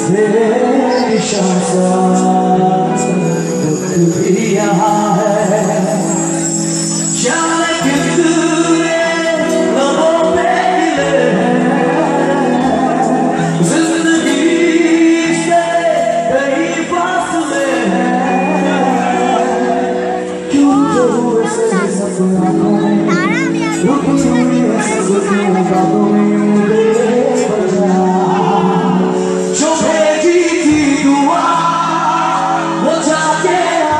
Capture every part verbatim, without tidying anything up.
तेरे शहज़ाद वक्त भी यहाँ है, जाने कितने लबों पे गिले हैं, जिंदगी से कई फासले हैं, क्यों जो ऐसे सपना में रुक हुई ऐसे गुजरे बातों में यूं बेवजह जो भेजी थी दुआ वो जाके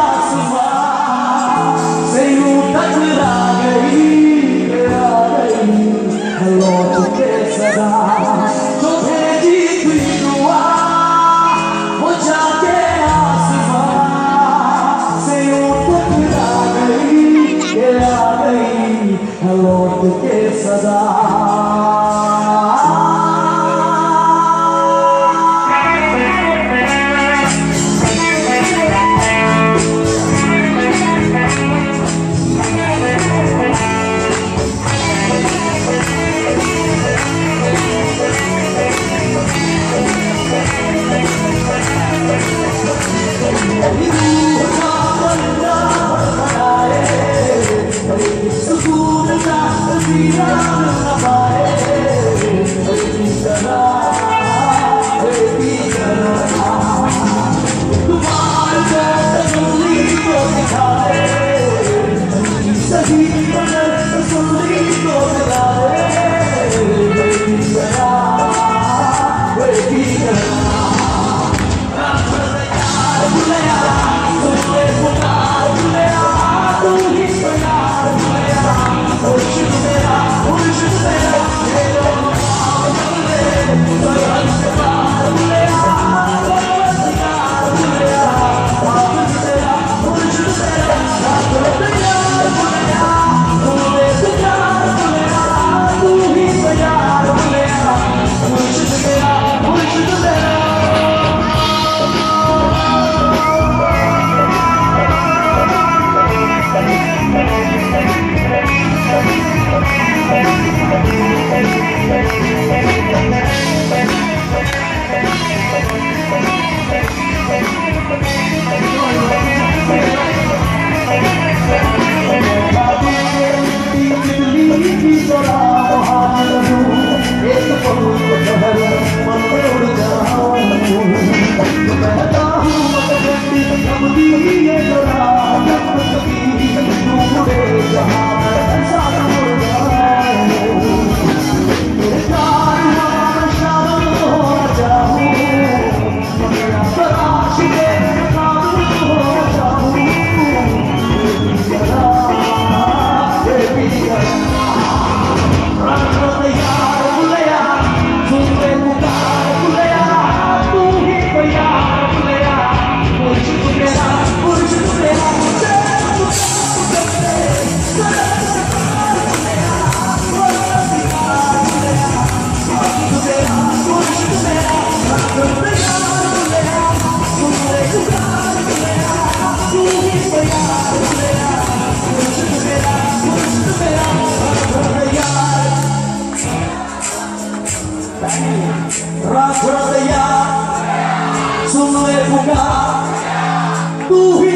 आसमां से यूं टकरा गई आ गई लौट के सदा जो भेजी थी दुआ वो जाके आसमां से यूं टकरा गई आ गई लौट के सदा। Raja Daya, sunuh buka, tuh